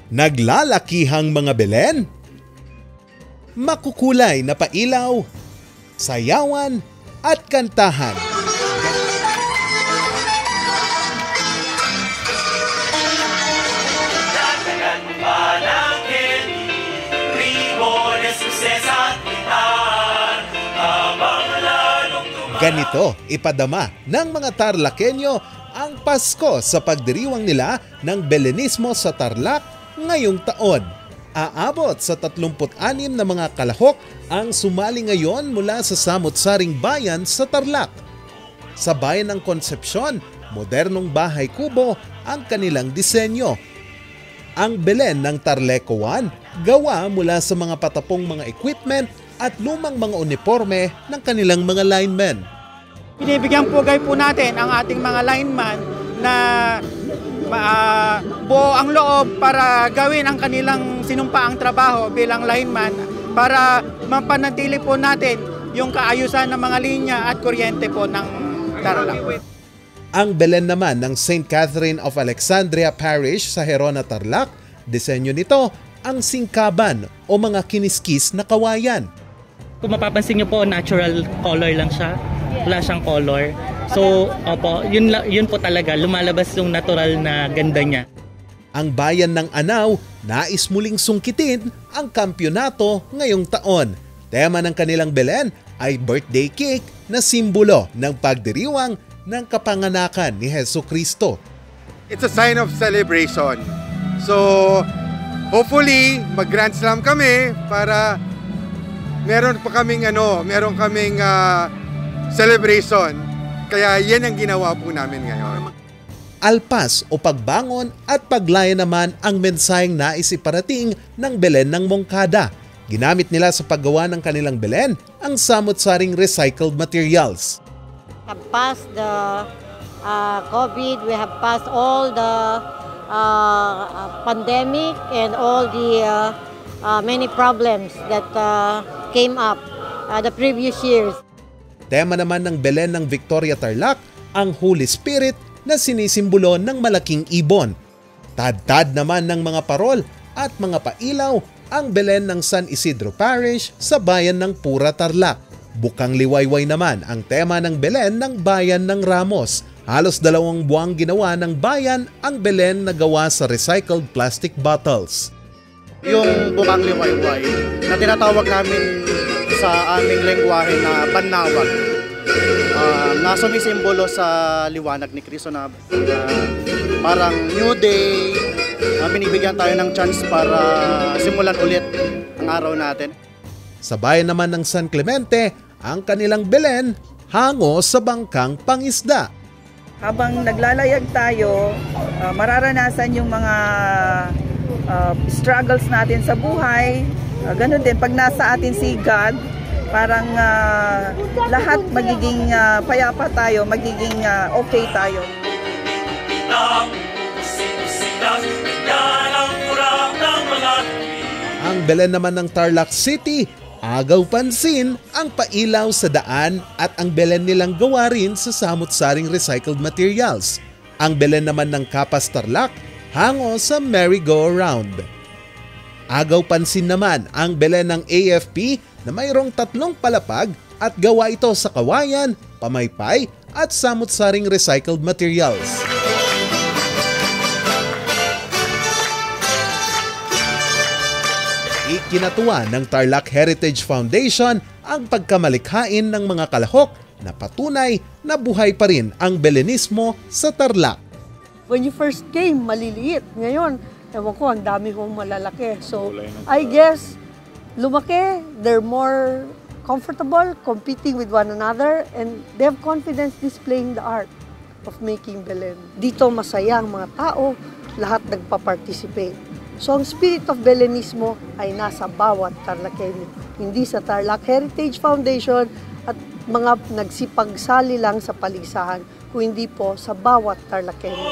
Naglalakihang mga Belen, makukulay na pailaw, sayawan at kantahan. Ganito ipadama ng mga Tarlakenyo ang Pasko sa pagdiriwang nila ng Belenismo sa Tarlac ngayong taon. Aabot sa 36 na mga kalahok ang sumali ngayon mula sa samot-saring bayan sa Tarlac. Sa bayan ng Concepcion, modernong bahay kubo ang kanilang disenyo. Ang Belen ng Tarlecoan gawa mula sa mga patapong mga equipment at lumang mga uniforme ng kanilang mga linemen. Binibigyan pugay po natin ang ating mga lineman na buo ang loob para gawin ang kanilang sinumpaang trabaho bilang lineman para mapanatili po natin yung kaayusan ng mga linya at kuryente po ng Tarlac. Ang Belen naman ng St. Catherine of Alexandria Parish sa Gerona, Tarlac, disenyo nito ang singkaban o mga kiniskis na kawayan. Kung mapapansin niyo po, natural color lang siya. Wala siyang color. So, opo, yun po talaga, lumalabas yung natural na ganda niya. Ang bayan ng Anao nais muling sungkitin ang kampyonato ngayong taon. Tema ng kanilang Belen ay birthday cake na simbolo ng pagdiriwang ng kapanganakan ni Jesucristo. It's a sign of celebration. So, hopefully, mag-Grand Slam kami para meron kaming celebration. Kaya yan ang ginawa po namin ngayon. Alpas o pagbangon at paglaya naman ang mensaheng nais iparating ng Belen ng Moncada. Ginamit nila sa paggawa ng kanilang Belen ang samot-saring recycled materials. We have passed the COVID, we have passed all the pandemic and all the many problems that came up the previous years. Tema naman ng Belen ng Victoria Tarlac ang Holy Spirit na sinisimbolo ng malaking ibon. Tad-tad naman ng mga parol at mga pailaw ang Belen ng San Isidro Parish sa bayan ng Pura Tarlac. Bukang liwayway naman ang tema ng Belen ng bayan ng Ramos. Halos 2 buwang ginawa ng bayan ang Belen na gawa sa recycled plastic bottles. Yung bukang liwayway na tinatawag namin sa aming lengguwahe na Banawag, na sumisimbolo sa liwanag ni Kristo na parang new day, binibigyan tayo ng chance para simulan ulit ang araw natin. Sa bayan naman ng San Clemente, ang kanilang Belen hango sa bangkang pangisda. Habang naglalayag tayo, mararanasan yung mga struggles natin sa buhay. Ganun din, pag nasa atin si God, parang lahat magiging payapa tayo, magiging okay tayo. Ang Belen naman ng Tarlac City, agaw pansin ang pailaw sa daan at ang Belen nilang gawa rin sa samot-saring recycled materials. Ang Belen naman ng Capas Tarlac, hango sa merry-go-round. Agaw pansin naman ang Belen ng AFP na mayroong 3 palapag at gawa ito sa kawayan, pamaypay at samot-saring recycled materials. Ikinatuwa ng Tarlac Heritage Foundation ang pagkamalikhain ng mga kalahok na patunay na buhay pa rin ang Belenismo sa Tarlac. When you first came, maliliit. Ngayon, ewan ko, ang dami kong malalaki. So, I guess, lumaki, they're more comfortable competing with one another and they have confidence displaying the art of making Belen. Dito masaya ang mga tao, lahat nagpa-participate. So, ang spirit of Belenismo ay nasa bawat Tarlacenyo. Hindi sa Tarlac Heritage Foundation at mga nagsipagsali lang sa paligsahan, kung hindi po sa bawat Tarlacenyo.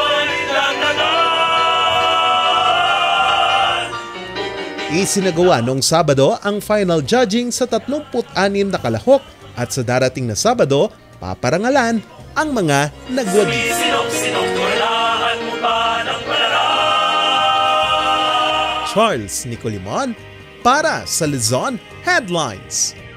Isinagawa noong Sabado ang final judging sa 36 na kalahok at sa darating na Sabado, paparangalan ang mga nagwagi. Charles Nicolimon para sa Luzon Headlines.